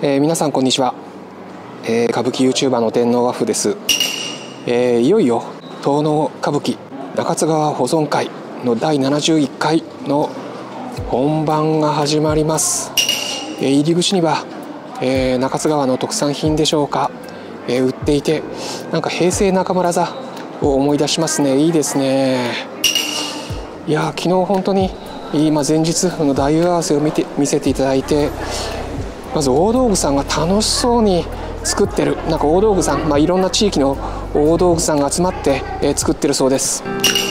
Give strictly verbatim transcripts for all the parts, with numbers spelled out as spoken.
えー、皆さんこんにちは、えー、歌舞伎 YouTuber の天皇和風です、えー、いよいよ東能歌舞伎中津川保存会のだいななじゅういっかいの本番が始まります。えー、入り口には、えー、中津川の特産品でしょうか、えー、売っていて、なんか平成中村座を思い出しますね。いいですね。いや昨日本当に今前日の太夫合わせを見て見せていただいて、まず大道具さんが楽しそうに作ってる、なんか大道具さん、まあ、いろんな地域の大道具さんが集まって、えー、作ってるそうです。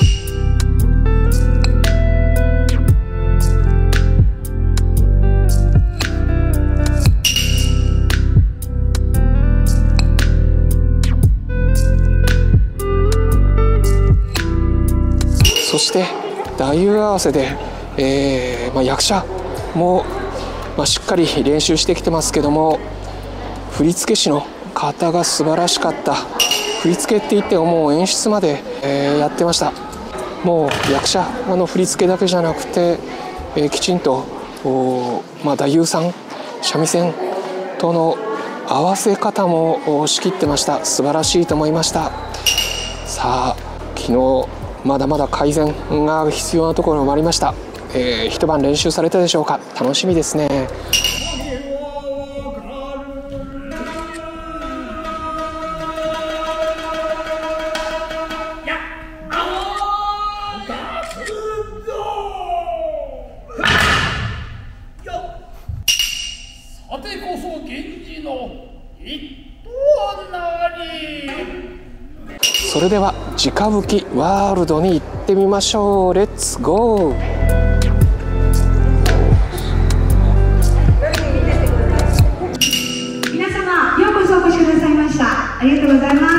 そして太夫合わせで、えーまあ、役者も、まあ、しっかり練習してきてますけども、振付師の方が素晴らしかった。振り付けって言ってももう演出まで、えー、やってました。もう役者の振り付けだけじゃなくて、えー、きちんと、まあ、太夫さん三味線との合わせ方も仕切ってました。素晴らしいと思いました。さあ昨日まだまだ改善が必要なところもありました。えー、一晩練習されたでしょうか。楽しみですね。 さてこそ源氏の一刀なり。 それでは直吹きワールドに行ってみましょう。レッツゴー。 皆様ようこそお越しくださいました。ありがとうございます。ありがとうございます。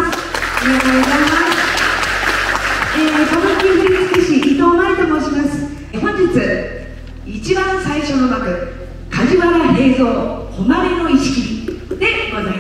えー、歌舞伎振付師伊藤真理と申します。本日一番最初の幕、梶原平蔵誉れの石切りでございます。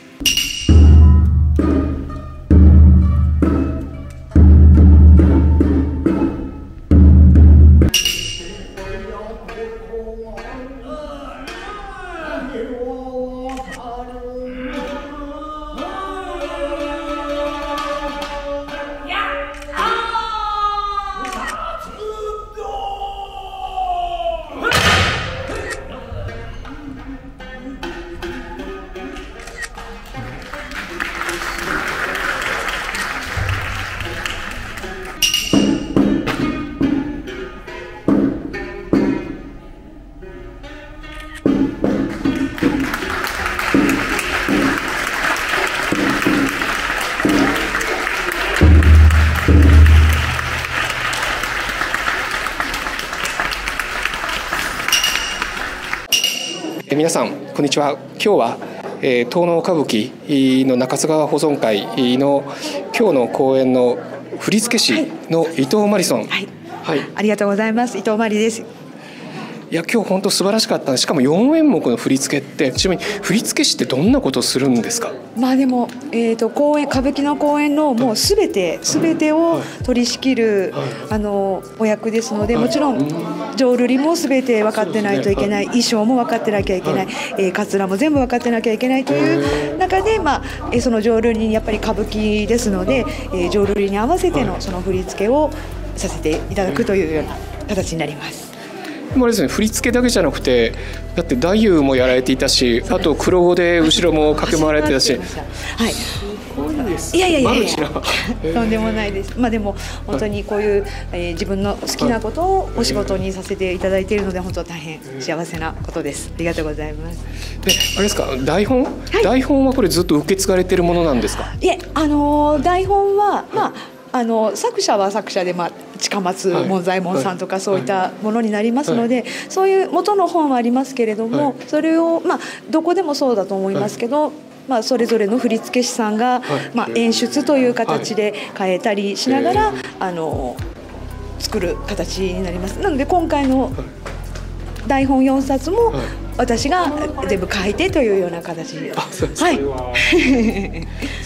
皆さんこんにちは。今日は、えー、東能歌舞伎の中津川保存会の今日の公演の振付師の伊藤真理さん、 はいはい、ありがとうございます。伊藤真理です。 いや今日本当素晴らしかった。しかもよんえんもくの振り付けって、ちなみに振付師ってどんなことをするんですか？ まあでも、えー、と公演歌舞伎の公演のもうすべてすべてを取り仕切る、はい、あのお役ですので、もちろん浄瑠璃もすべて分かってないといけない、衣装も分かってなきゃいけない、はい、えー、カツラも全部分かってなきゃいけないという中で、まあえー、その浄瑠璃にやっぱり歌舞伎ですので、えー、浄瑠璃に合わせてのその振り付けをさせていただくというような形になります。 もあれですね、振り付けだけじゃなくて、だって太夫もやられていたし、あと黒子で後ろも駆け回られてたし、はい、 いやいやいやいやとんでもないです。まあでも本当にこういう、えー、自分の好きなことをお仕事にさせていただいているので、本当大変幸せなことです。ありがとうございます。 で、あれですか、台本、はい、台本はこれずっと受け継がれているものなんですか？ いえ、あのー、台本はまああの作者は作者で、まあ、近松門左衛門さんとかそういったものになりますので、はいはい、そういう元の本はありますけれども、はい、それを、まあ、どこでもそうだと思いますけど、はい、まあ、それぞれの振付師さんが、はい、まあ、演出という形で変えたりしながら、はい、あの作る形になります。なので今回の台本よんさつも私が全部書いてというような形で、 あ、それは、はい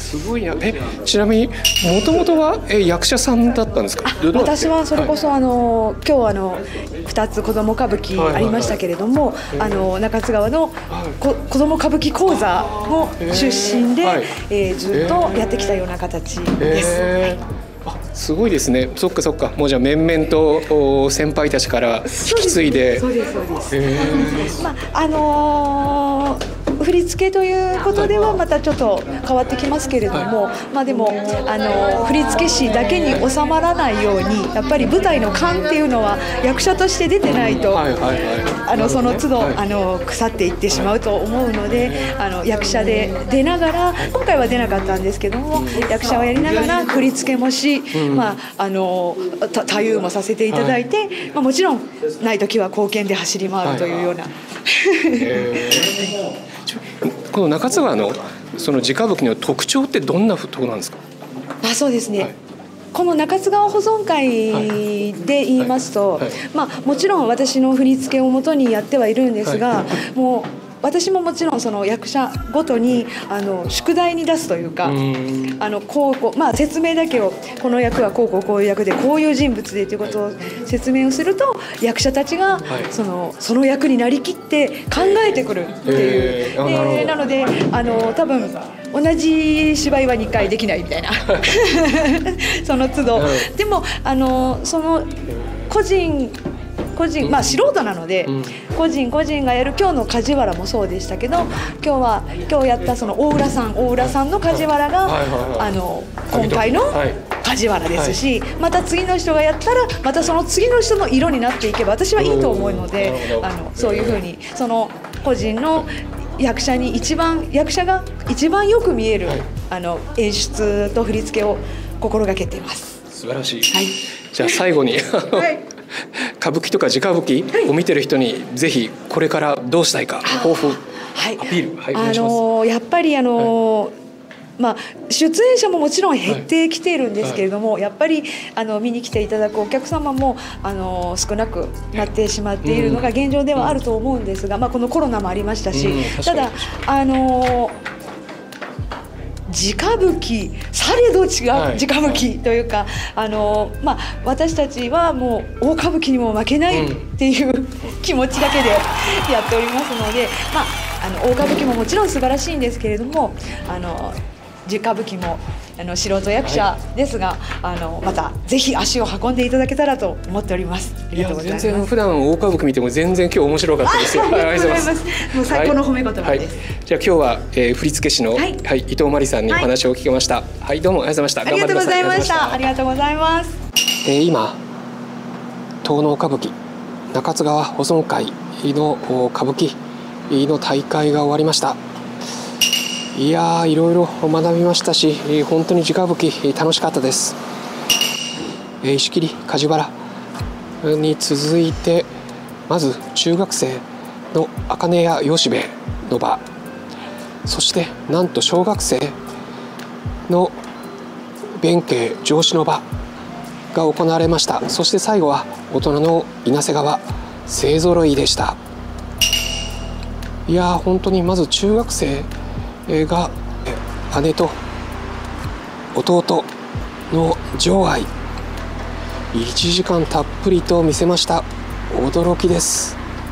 すごいな。え、ちなみにもともとはえ役者さんだったんですか？ 私はそれこそ、はい、あの今日あのふたつ子ども歌舞伎ありましたけれども、あの中津川のこ子ども歌舞伎講座の出身で、はい、えー、ずっとやってきたような形です。 えーあ、すごいですね。そっかそっか。もうじゃあ面々と先輩たちから引き継いで。 そうですそうです。えー、まああのー振り付けということではまたちょっと変わってきますけれども、はい、まあでもあの振付師だけに収まらないように、やっぱり舞台の勘っていうのは役者として出てないと、はいはいはい、あのその都度、はい、あの腐っていってしまうと思うので、あの役者で出ながら、今回は出なかったんですけども、役者をやりながら振り付けもし、うん、まああの太夫もさせていただいて、はい、まあ、もちろんない時は貢献で走り回るというような。はい、えーこの中津川のその地歌舞伎の特徴ってどんなところなんですか？ あ、そうですね、はい、この中津川保存会で言いますと、はいはいはい、まあ、もちろん私の振り付けをもとにやってはいるんですが、はい、もう私ももちろんその役者ごとにあの宿題に出すというか、あのこうこう、まあ、説明だけを、この役はこうこうこういう役でこういう人物でということを説明をすると、役者たちがその、その役になりきって考えてくるっていう、でなのであの多分同じ芝居はにかいできないみたいなその都度、でもあのその個人個人、まあ、素人なので、うん、個人個人がやる今日の梶原もそうでしたけど、今日は今日やったその大浦さん大浦さんの梶原が、はいはいはい、あの今回の梶原ですし、はい、また次の人がやったらまたその次の人の色になっていけば私はいいと思うので、あのそういうふうにその個人の役者に一番役者が一番よく見える、はい、あの演出と振り付けを心がけています。 素晴らしい、はい、じゃあ最後に、はい、歌舞伎とか地歌舞伎を見てる人にぜひこれからどうしたいか抱負、はい、アピール、はい、お願いします。あのやっぱりあの、はい、まあ、出演者ももちろん減ってきているんですけれども、はい、やっぱりあの見に来ていただくお客様もあの少なくなってしまっているのが現状ではあると思うんですが、まあ、このコロナもありましたし、うん、ただあの地歌舞伎されど違う地歌舞伎というか、あの、まあ、私たちはもう大歌舞伎にも負けないっていう、うん、気持ちだけでやっておりますので、まあ、あの大歌舞伎ももちろん素晴らしいんですけれども、あの地歌舞伎もあの素人役者ですが、はい、あのまたぜひ足を運んでいただけたらと思っております。ありがとうございます。 全然普段大歌舞伎見ても全然今日面白かったですよ。 ありがとうございます。もう最高の褒め言葉です。はいはい、 じゃあ今日は、えー、振付師の、はいはい、伊藤真理さんにお話を聞きました。はい、はい、どうもありがとうございました。 ありがとうございました。ありがとうございます。 えー、今東能歌舞伎中津川保存会の歌舞伎の大会が終わりました。いやー、いろいろ学びましたし、本当に地歌舞伎楽しかったです。石切梶原に続いて、まず中学生の茜や吉兵衛の場、そしてなんと小学生の弁慶上司の場が行われました。そして最後は大人の稲瀬川勢ぞろいでした。いやー、本当にまず中学生が姉と弟の情愛、いちじかんたっぷりと見せました。驚きです。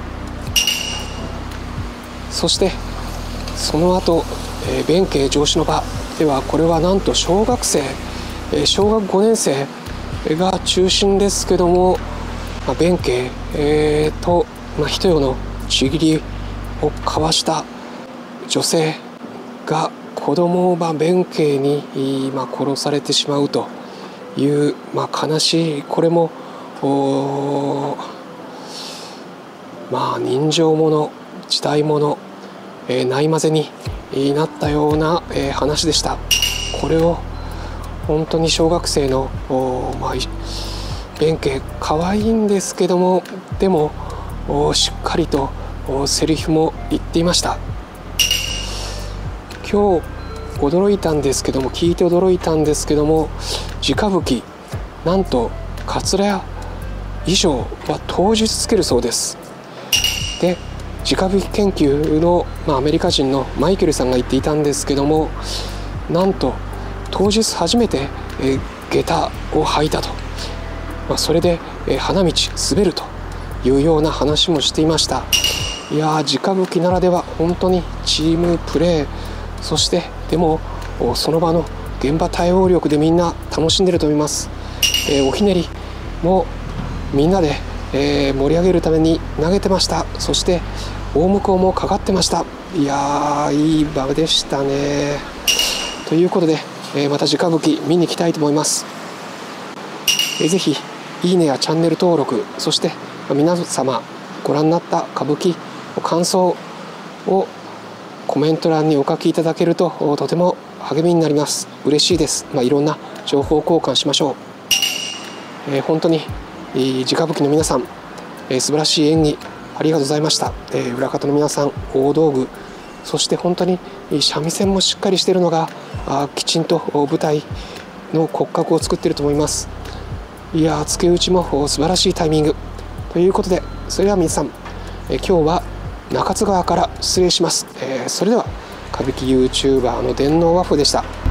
そしてその後、えー、弁慶上司の場では、これはなんと小学生、えー、小学ごねん生が中心ですけども、まあ、弁慶、えー、と、まあ、一夜のちぎりを交わした女性が子供を弁慶に、まあ、殺されてしまうという、まあ、悲しい、これもまあ人情もの時代もの、えー、ないまぜになったような、えー、話でした。これを本当に小学生の、まあ、弁慶可愛いんですけども、でもしっかりとセリフも言っていました。今日驚いたんですけども、聞いて驚いたんですけども、地歌舞伎なんとかつらや衣装は当日つけるそうです。で、地歌舞伎研究の、まあ、アメリカ人のマイケルさんが言っていたんですけども、なんと当日初めて、えー、下駄を履いたと、まあ、それで、えー、花道滑るというような話もしていました。いやー、地歌舞伎ならでは本当にチームプレー、そしてでもその場の現場対応力でみんな楽しんでると思います。えー、おひねりもみんなで、えー、盛り上げるために投げてました。そして大向こうもかかってました。いやー、いい場でしたね。ということで、えー、また地歌舞伎見に行きたいと思います。えー、ぜひいいねやチャンネル登録、そして皆様ご覧になった歌舞伎の感想をコメント欄にお書きいただけるととても励みになります。嬉しいです。まあ、いろんな情報交換しましょう。えー、本当に地歌舞伎の皆さん、えー、素晴らしい演技ありがとうございました。えー、裏方の皆さん、大道具、そして本当に三味線もしっかりしているのがあきちんと舞台の骨格を作っていると思います。いやー、付け打ちも素晴らしいタイミングということで、それでは皆さん、えー、今日は中津川から失礼します。えー、それでは歌舞伎 YouTuber の電脳和風でした。